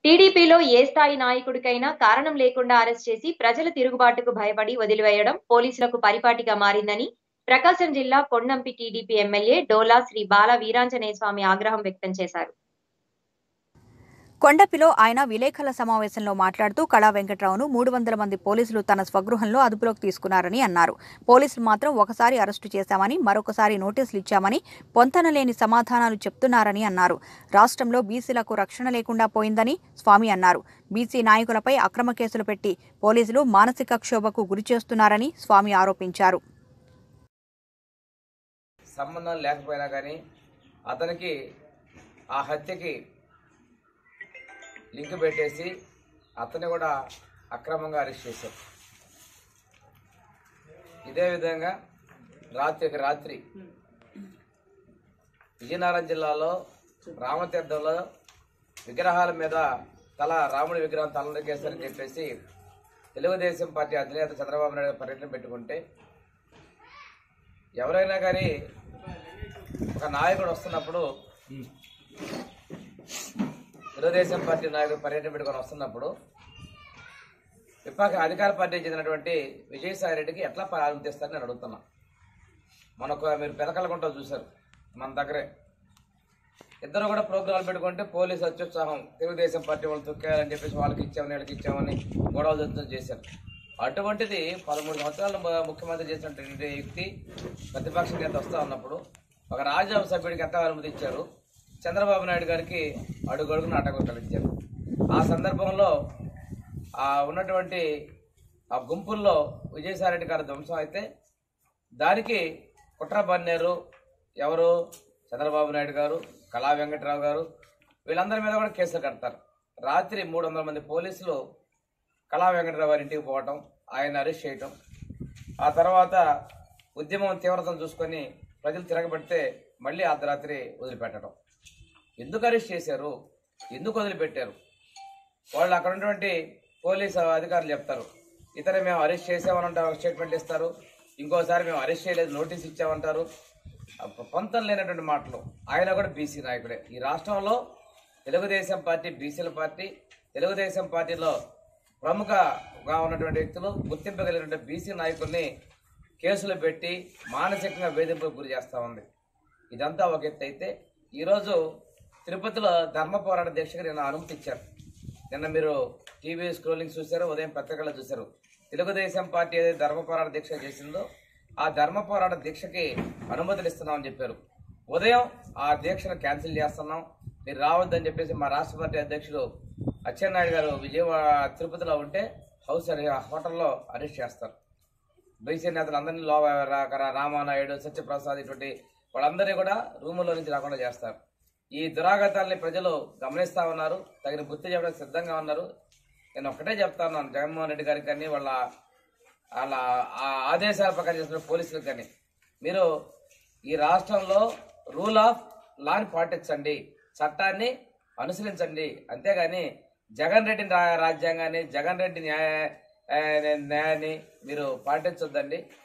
టీడీపీలో ఏ స్థాయి నాయకుడికైనా కారణం లేకుండా అరెస్ట్ చేసి ప్రజల తిరుగుబాటుకు భయపడి వదిలివేయడం పోలీసులకు పరిపాటిగా మారిందని ప్రకాశం జిల్లా కొండంపి టీడీపీ ఎమ్మెల్యే డోలా శ్రీ బాల వీరాంజనేయ స్వామి ఆగ్రహం వ్యక్తం చేశారు. కొండపిలో ఆయన విలేకరుల సమావేశంలో మాట్లాడుతూ కళా వెంకట్రావును 300 మంది పోలీసులు తన స్వగృహంలో అదుపులోకి తీసుకున్నారని అన్నారు. పోలీసులు మాత్రం ఒకసారి అరెస్టు చేశామని, మరొకసారి నోటీసులు ఇచ్చామని పొంతనలేని సమాధానాలు చెప్తున్నారని అన్నారు. రాష్ట్రంలో బీసీలకు రక్షణ లేకుండా పోయిందని స్వామి అన్నారు. బీసీ నాయకులపై అక్రమ కేసులు పెట్టి పోలీసులు మానసిక క్షోభకు గురిచేస్తున్నారని స్వామి ఆరోపించారు. సంబంధం లేకపోయినా కానీ అతనికి ఆ హత్యకి లింక్ పెట్టేసి అతన్ని కూడా అక్రమంగా అరెస్ట్ చేశారు. ఇదే విధంగా రాత్రి విజయనగరం జిల్లాలో రామతీర్థంలో విగ్రహాల మీద రాముడి విగ్రహం తలనరికేశారని చెప్పేసి తెలుగుదేశం పార్టీ అధినేత చంద్రబాబు నాయుడు పర్యటన పెట్టుకుంటే ఎవరైనా కానీ ఒక నాయకుడు వస్తున్నప్పుడు తెలుగుదేశం పార్టీ నాయకుడు పర్యటన పెట్టుకొని వస్తున్నప్పుడు విపక్ష అధికార పార్టీకి చెందినటువంటి విజయసాయి రెడ్డికి ఎట్లా ప్రారంభిస్తారని నేను అడుగుతున్నా. మీరు పెదకలగుంట చూశారు, మన దగ్గరే ఇద్దరు కూడా ప్రోగ్రాంలు పెట్టుకుంటే పోలీసు అత్యుత్సాహం, తెలుగుదేశం పార్టీ వాళ్ళు తొక్కేయాలని చెప్పేసి వాళ్ళకి ఇచ్చామని వీళ్ళకి ఇచ్చామని గొడవలు చేశారు. అటువంటిది 13 సంవత్సరాలు ముఖ్యమంత్రి చేసినటువంటి వ్యక్తి ప్రతిపక్ష నేత వస్తూ ఉన్నప్పుడు ఒక రాజ్యసభ సభ్యుడికి ఎంత అనుమతి ఇచ్చారు, చంద్రబాబు నాయుడు గారికి అడుగడుగున ఆటంకం కలిగించారు. ఆ సందర్భంలో ఉన్నటువంటి ఆ గుంపుల్లో విజయసాయిరెడ్డి గారు ధ్వంసం అయితే దానికి కుట్ర పన్నేరు ఎవరు, చంద్రబాబు నాయుడు గారు, కళా వెంకట్రావు గారు, వీళ్ళందరి మీద కూడా కేసులు కడతారు. రాత్రి 300 మంది పోలీసులు కళా వెంకట్రావు గారి ఇంటికి పోవటం, ఆయన అరెస్ట్ చేయటం, ఆ తర్వాత ఉద్యమం తీవ్రతను చూసుకొని ప్రజలు తిరగబడితే మళ్ళీ అర్ధరాత్రి వదిలిపెట్టడం. ఎందుకు అరెస్ట్ చేశారు, ఎందుకు వదిలిపెట్టారు? వాళ్ళు అక్కడ ఉన్నటువంటి పోలీసు అధికారులు చెప్తారు, ఇతర మేము అరెస్ట్ చేసామని ఒక స్టేట్మెంట్ ఇస్తారు, ఇంకోసారి మేము అరెస్ట్ చేయలేదు నోటీస్ ఇచ్చామంటారు. పొంతం లేనటువంటి మాటలు. ఆయన కూడా బీసీ నాయకుడే. ఈ రాష్ట్రంలో తెలుగుదేశం పార్టీ బీసీల పార్టీ. తెలుగుదేశం పార్టీలో ప్రముఖగా ఉన్నటువంటి వ్యక్తులు, గుర్తింపు కలిగినటువంటి బీసీ నాయకుల్ని కేసులు పెట్టి మానసికంగా వేధింపులకు గురి చేస్తూ ఉంది. ఇదంతా ఒక ఎత్తు అయితే, ఈరోజు తిరుపతిలో ధర్మ పోరాట దీక్షకు నిన్న అనుమతి ఇచ్చారు. నిన్న మీరు టీవీ స్క్రోలింగ్ చూశారు, ఉదయం పత్రికల్లో చూశారు. తెలుగుదేశం పార్టీ ఏదైతే ధర్మ పోరాట దీక్ష చేసిందో ఆ ధర్మ పోరాట దీక్షకి అనుమతులు ఇస్తున్నామని చెప్పారు. ఉదయం ఆ దీక్షను క్యాన్సిల్ చేస్తున్నాం, మీరు రావద్దని చెప్పేసి మా రాష్ట్ర పార్టీ అధ్యక్షుడు అచ్చెన్నాయుడు గారు విజయవాడ తిరుపతిలో ఉంటే హోటల్లో అరెస్ట్ చేస్తారు. బీసీ నేతలు అందరినీ రామానాయుడు, సత్యప్రసాద్ ఇటువంటి వాళ్ళందరినీ కూడా రూముల్లో నుంచి రాకుండా చేస్తారు. ఈ దురాగతాల్ని ప్రజలు గమనిస్తూ ఉన్నారు, తగిన గుర్తు చెప్పడానికి సిద్ధంగా ఉన్నారు. నేను ఒక్కటే చెప్తా ఉన్నాను, జగన్మోహన్ రెడ్డి గారికి కానీ వాళ్ళ ఆదేశాల ప్రకారం చేసిన పోలీసులకు కానీ, మీరు ఈ రాష్ట్రంలో రూల్ ఆఫ్ లాని పాటించండి, చట్టాన్ని అనుసరించండి. అంతేగాని జగన్ రెడ్డి రాజ్యాంగాన్ని, జగన్ రెడ్డి న్యాయాన్ని మీరు పాటించొద్దండి.